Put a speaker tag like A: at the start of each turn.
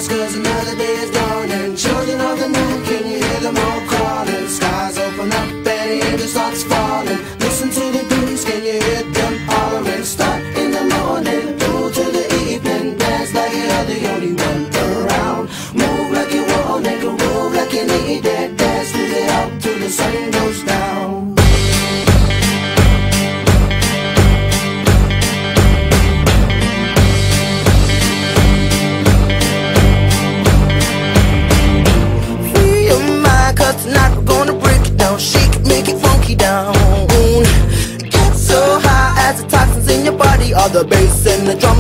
A: rise, cause another day is dawning. Children of the night, can you hear them all calling? Skies open up and the angel starts falling. Listen to the breeze, can you hear them hollering? Start in the morning, through to the evening. Dance like you're the only one around. Move like you want and groove like you need it. Dance till it out till the sun goes down. Cause tonight we're gonna break it down, shake it, make it funky down. Get so high as the toxins in your body, all the bass and the drum